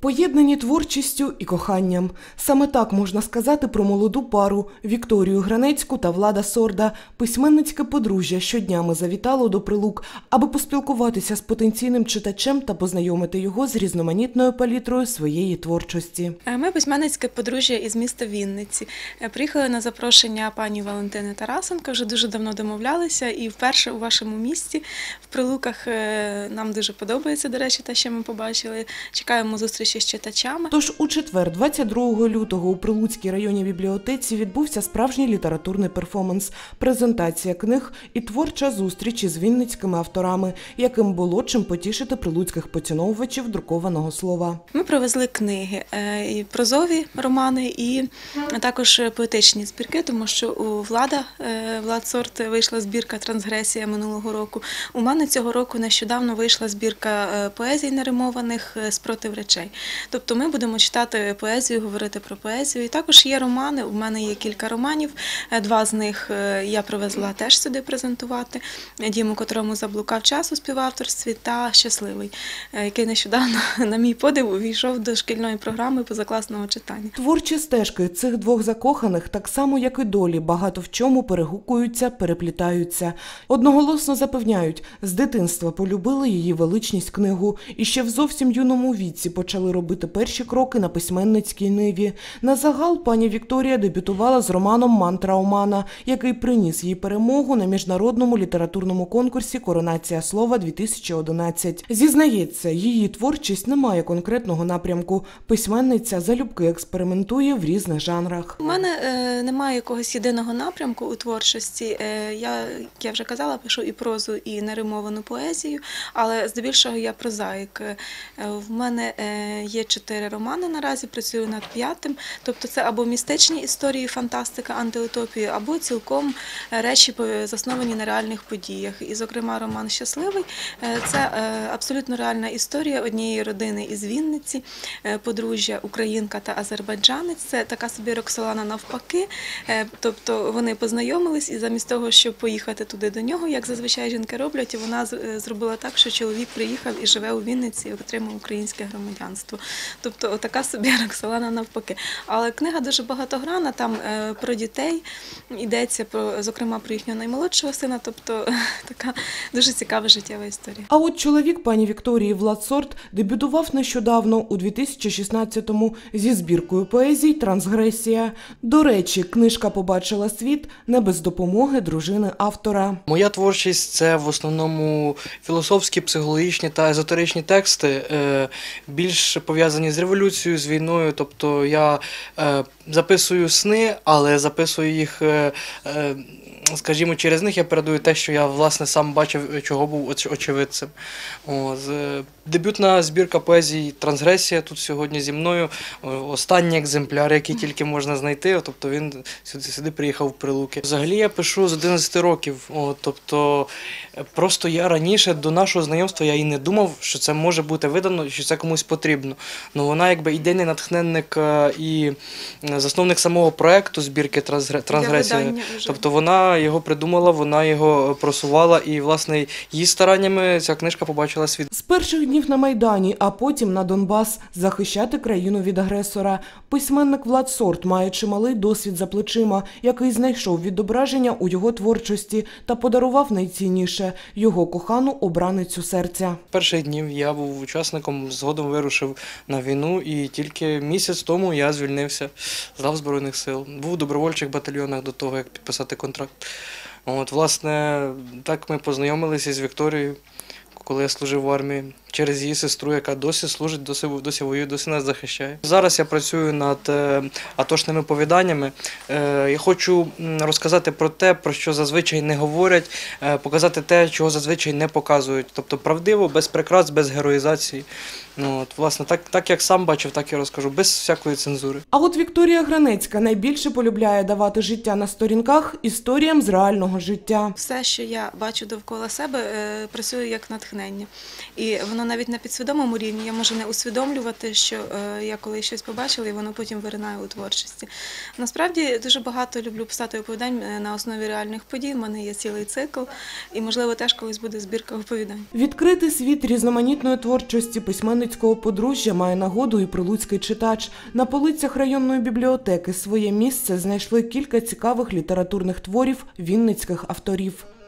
Поєднані творчістю і коханням. Саме так можна сказати про молоду пару Вікторію Гранецьку та Влада Сорда. Письменницьке подружжя щоднями завітало до Прилук, аби поспілкуватися з потенційним читачем та познайомити його з різноманітною палітрою своєї творчості. Ми письменницьке подружжя із міста Вінниці. Приїхали на запрошення пані Валентини Тарасенко, вже дуже давно домовлялися, і вперше у вашому місті, в Прилуках, нам дуже подобається, до речі, те, що ми побачили. Чекаємо зустрічі з читачами. Тож у четвер, 22 лютого, у Прилуцькій районній бібліотеці відбувся справжній літературний перформанс, презентація книг і творча зустріч із вінницькими авторами, яким було чим потішити прилуцьких поціновувачів друкованого слова. Ми привезли книги, і прозові романи, і також поетичні збірки, тому що у Влад Сорд вийшла збірка «Трансгресія» минулого року. У мене цього року нещодавно вийшла збірка поезій неримованих «Спротив речей». Тобто ми будемо читати поезію, говорити про поезію. І також є романи, у мене є кілька романів, два з них я привезла теж сюди презентувати. «Дім, у котрому заблукав час» у співавторстві та «Щасливий», який нещодавно, на мій подив, увійшов до шкільної програми позакласного читання. Творчі стежки цих двох закоханих, так само як і долі, багато в чому перегукуються, переплітаються. Одноголосно запевняють, з дитинства полюбили її величність книгу і ще в зовсім юному віці почали робити перші кроки на письменницькій ниві. На загал пані Вікторія дебютувала з романом «Мантра Омана», який приніс їй перемогу на міжнародному літературному конкурсі «Коронація слова-2011». Зізнається, її творчість не має конкретного напрямку. Письменниця залюбки експериментує в різних жанрах. У мене немає якогось єдиного напрямку у творчості. Я вже казала, пишу і прозу, і неримовану поезію, але здебільшого я прозаїк. В мене є 4 романи наразі, працюю над 5-м. Тобто це або містичні історії, фантастика, антиутопія, або цілком речі, засновані на реальних подіях. І, зокрема, роман «Щасливий» – це абсолютно реальна історія однієї родини із Вінниці, подружжя українка та азербайджанець. Це така собі Роксолана навпаки. Тобто вони познайомились і замість того, щоб поїхати туди до нього, як зазвичай жінки роблять, вона зробила так, що чоловік приїхав і живе у Вінниці і отримав українське громадянство. Тобто така собі Роксолана навпаки. Але книга дуже багатогранна, там про дітей йдеться, зокрема про їхнього наймолодшого сина, тобто така дуже цікава життєва історія. А от чоловік пані Вікторії, Влад Сорд, дебютував нещодавно у 2016-му зі збіркою поезій «Трансгресія». До речі, книжка побачила світ не без допомоги дружини автора. Моя творчість – це в основному філософські, психологічні та езотеричні тексти, більш пов'язані з революцією, з війною. Тобто я записую сни, але записую їх, скажімо, через них я передаю те, що я, власне, сам бачив, чого був очевидцем. Дебютна збірка поезій «Трансгресія» тут сьогодні зі мною. Останній екземпляр, який тільки можна знайти, тобто він сюди приїхав в Прилуки. Взагалі я пишу з 11 років, тобто просто я раніше до нашого знайомства я і не думав, що це може бути видано, що це комусь потрібно. Ну вона якби ідейний натхненник і засновник самого проекту збірки «Трансгресія». Тобто вона його придумала, вона його просувала і, власне, її стараннями ця книжка побачила світ. З перших днів на Майдані, а потім на Донбас захищати країну від агресора. Письменник Влад Сорд має чималий досвід за плечима, який знайшов відображення у його творчості та подарував найцінніше – його кохану обраницю серця. Перших днів я був учасником, згодом вирушив на війну і тільки місяць тому я звільнився з лав Збройних сил. Був у добровольчих батальйонах до того, як підписати контракт. Власне, так ми познайомилися з Вікторією, коли я служив в армії, через її сестру, яка досі служить, досі воює, досі нас захищає. Зараз я працюю над атошними повіданнями. Я хочу розказати про те, про що зазвичай не говорять, показати те, чого зазвичай не показують. Тобто правдиво, без прикрас, без героїзації. Власне, так як сам бачив, так і розкажу, без всякої цензури. А от Вікторія Гранецька найбільше полюбляє давати життя на сторінках історіям з реального життя. Все, що я бачу довкола себе, працює як натхнення. І воно воно навіть на підсвідомому рівні. Я можу не усвідомлювати, що я колись щось побачила, і воно потім виринає у творчості. Насправді, дуже багато люблю писати оповідань на основі реальних подій. У мене є цілий цикл, і, можливо, теж колись буде збірка оповідань. Відкрити світ різноманітної творчості письменницького подружжя має нагоду і прилуцький читач. На полицях районної бібліотеки своє місце знайшли кілька цікавих літературних творів вінницьких авторів.